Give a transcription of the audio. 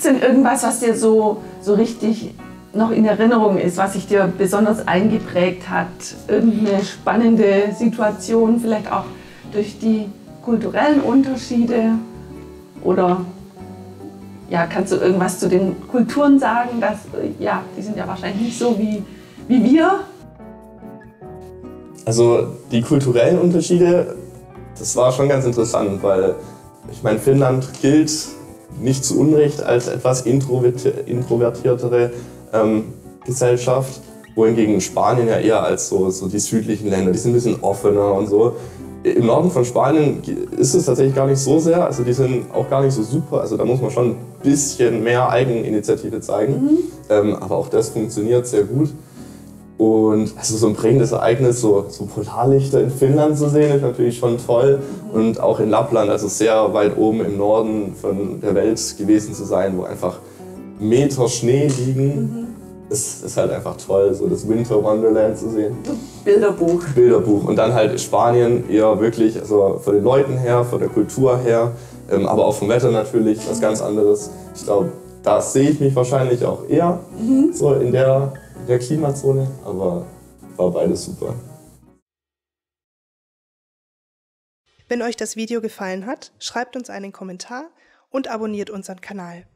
es denn irgendwas, was dir so richtig noch in Erinnerung ist, was sich dir besonders eingeprägt hat? Irgendeine spannende Situation, vielleicht auch durch die kulturellen Unterschiede? Oder ja, kannst du irgendwas zu den Kulturen sagen? Ja, die sind ja wahrscheinlich nicht so wie wir. Also die kulturellen Unterschiede, das war schon ganz interessant, weil ich meine, Finnland gilt nicht zu Unrecht als etwas introvertiertere Gesellschaft, wohingegen Spanien ja eher als so die südlichen Länder, die sind ein bisschen offener und so. Im Norden von Spanien ist es tatsächlich gar nicht so sehr, also die sind auch gar nicht so super, also da muss man schon ein bisschen mehr Eigeninitiative zeigen, aber auch das funktioniert sehr gut. Und also so ein prägendes Ereignis, so Polarlichter in Finnland zu sehen, ist natürlich schon toll. Und auch in Lappland, also sehr weit oben im Norden von der Welt gewesen zu sein, wo einfach Meter Schnee liegen, ist halt einfach toll, so das Winter Wonderland zu sehen. Bilderbuch. Bilderbuch. Und dann halt Spanien eher wirklich, also von den Leuten her, von der Kultur her, aber auch vom Wetter natürlich, was ganz anderes. Ich glaube, da sehe ich mich wahrscheinlich auch eher so in der Klimazone, aber war beides super. Wenn euch das Video gefallen hat, schreibt uns einen Kommentar und abonniert unseren Kanal.